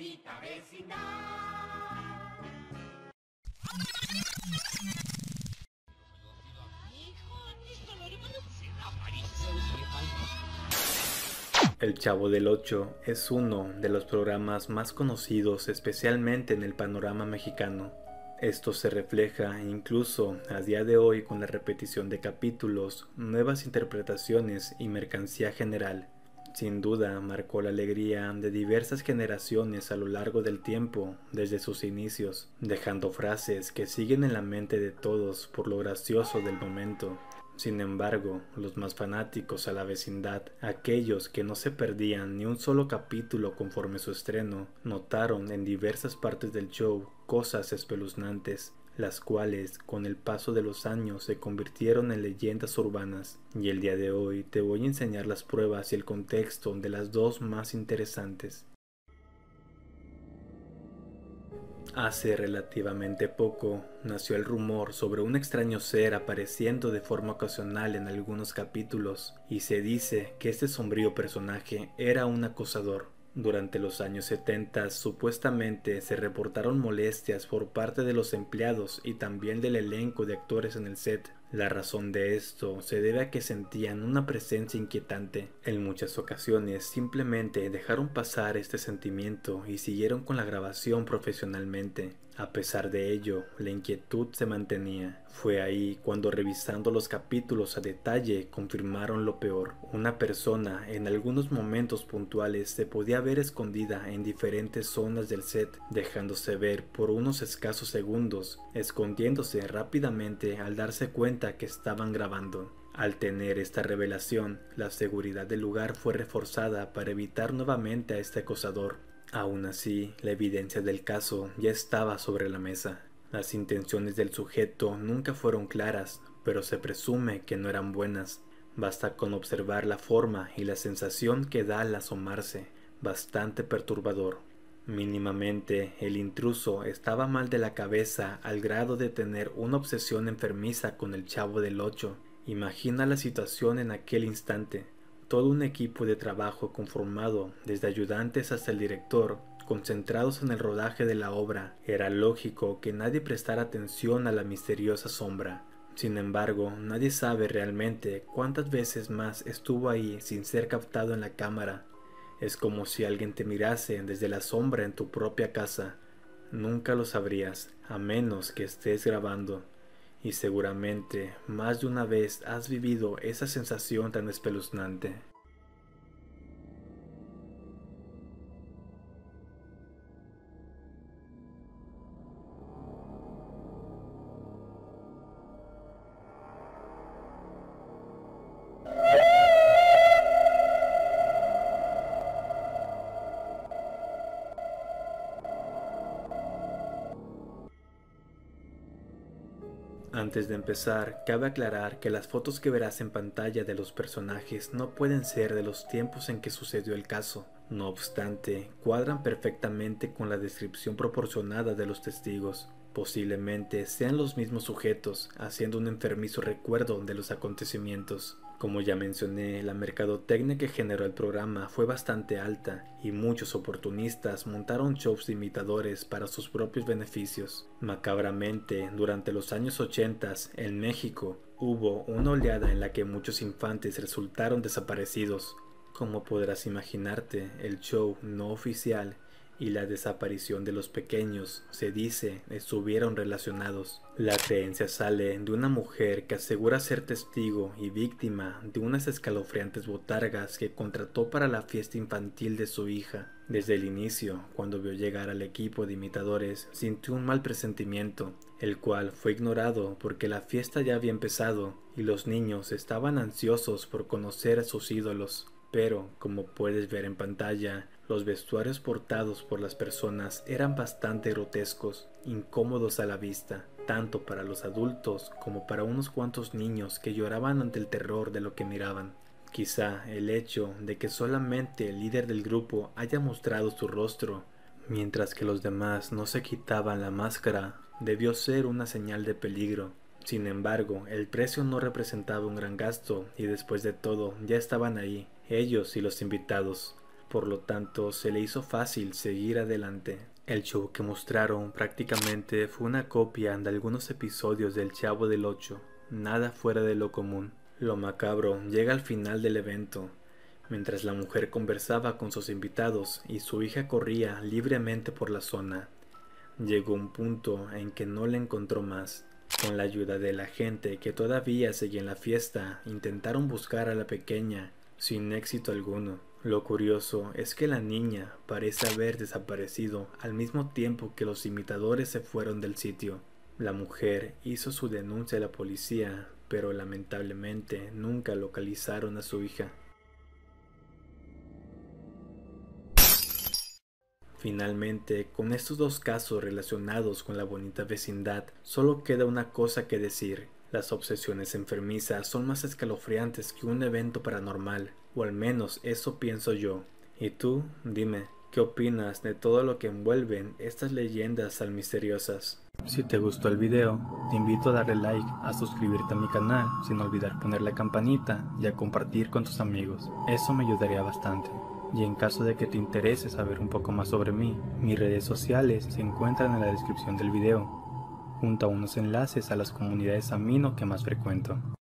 bonita vecindad. El Chavo del Ocho es uno de los programas más conocidos especialmente en el panorama mexicano. Esto se refleja incluso a día de hoy con la repetición de capítulos, nuevas interpretaciones y mercancía general. Sin duda marcó la alegría de diversas generaciones a lo largo del tiempo desde sus inicios, dejando frases que siguen en la mente de todos por lo gracioso del momento. Sin embargo, los más fanáticos a la vecindad, aquellos que no se perdían ni un solo capítulo conforme su estreno, notaron en diversas partes del show cosas espeluznantes, las cuales con el paso de los años se convirtieron en leyendas urbanas, y el día de hoy te voy a enseñar las pruebas y el contexto de las dos más interesantes. Hace relativamente poco nació el rumor sobre un extraño ser apareciendo de forma ocasional en algunos capítulos, y se dice que este sombrío personaje era un acosador. Durante los años 70 supuestamente se reportaron molestias por parte de los empleados y también del elenco de actores en el set. La razón de esto se debe a que sentían una presencia inquietante. En muchas ocasiones simplemente dejaron pasar este sentimiento y siguieron con la grabación profesionalmente. A pesar de ello, la inquietud se mantenía. Fue ahí cuando, revisando los capítulos a detalle, confirmaron lo peor. Una persona en algunos momentos puntuales se podía ver escondida en diferentes zonas del set, dejándose ver por unos escasos segundos, escondiéndose rápidamente al darse cuenta que estaban grabando. Al tener esta revelación, la seguridad del lugar fue reforzada para evitar nuevamente a este acosador. Aún así, la evidencia del caso ya estaba sobre la mesa. Las intenciones del sujeto nunca fueron claras, pero se presume que no eran buenas. Basta con observar la forma y la sensación que da al asomarse, bastante perturbador. Mínimamente, el intruso estaba mal de la cabeza al grado de tener una obsesión enfermiza con el Chavo del Ocho. Imagina la situación en aquel instante. Todo un equipo de trabajo conformado desde ayudantes hasta el director, concentrados en el rodaje de la obra. Era lógico que nadie prestara atención a la misteriosa sombra. Sin embargo, nadie sabe realmente cuántas veces más estuvo ahí sin ser captado en la cámara. Es como si alguien te mirase desde la sombra en tu propia casa. Nunca lo sabrías, a menos que estés grabando. Y seguramente más de una vez has vivido esa sensación tan espeluznante. Antes de empezar, cabe aclarar que las fotos que verás en pantalla de los personajes no pueden ser de los tiempos en que sucedió el caso. No obstante, cuadran perfectamente con la descripción proporcionada de los testigos. Posiblemente sean los mismos sujetos, haciendo un enfermizo recuerdo de los acontecimientos. Como ya mencioné, la mercadotecnia que generó el programa fue bastante alta y muchos oportunistas montaron shows de imitadores para sus propios beneficios. Macabramente, durante los años 80 en México hubo una oleada en la que muchos infantes resultaron desaparecidos. Como podrás imaginarte, el show no oficial y la desaparición de los pequeños, se dice, estuvieron relacionados. La creencia sale de una mujer que asegura ser testigo y víctima de unas escalofriantes botargas que contrató para la fiesta infantil de su hija. Desde el inicio, cuando vio llegar al equipo de imitadores, sintió un mal presentimiento, el cual fue ignorado porque la fiesta ya había empezado y los niños estaban ansiosos por conocer a sus ídolos. Pero, como puedes ver en pantalla, los vestuarios portados por las personas eran bastante grotescos, incómodos a la vista, tanto para los adultos como para unos cuantos niños que lloraban ante el terror de lo que miraban. Quizá el hecho de que solamente el líder del grupo haya mostrado su rostro, mientras que los demás no se quitaban la máscara, debió ser una señal de peligro. Sin embargo, el precio no representaba un gran gasto y después de todo ya estaban ahí, ellos y los invitados. Por lo tanto, se le hizo fácil seguir adelante. El show que mostraron prácticamente fue una copia de algunos episodios del Chavo del Ocho, nada fuera de lo común. Lo macabro llega al final del evento, mientras la mujer conversaba con sus invitados y su hija corría libremente por la zona. Llegó un punto en que no la encontró más. Con la ayuda de la gente que todavía seguía en la fiesta, intentaron buscar a la pequeña, sin éxito alguno. Lo curioso es que la niña parece haber desaparecido al mismo tiempo que los imitadores se fueron del sitio. La mujer hizo su denuncia a la policía, pero lamentablemente nunca localizaron a su hija. Finalmente, con estos dos casos relacionados con la bonita vecindad, solo queda una cosa que decir. Las obsesiones enfermizas son más escalofriantes que un evento paranormal, o al menos eso pienso yo. ¿Y tú? Dime, ¿qué opinas de todo lo que envuelven estas leyendas tan misteriosas? Si te gustó el video, te invito a darle like, a suscribirte a mi canal, sin olvidar poner la campanita y a compartir con tus amigos. Eso me ayudaría bastante. Y en caso de que te interese saber un poco más sobre mí, mis redes sociales se encuentran en la descripción del video, junto a unos enlaces a las comunidades amino que más frecuento.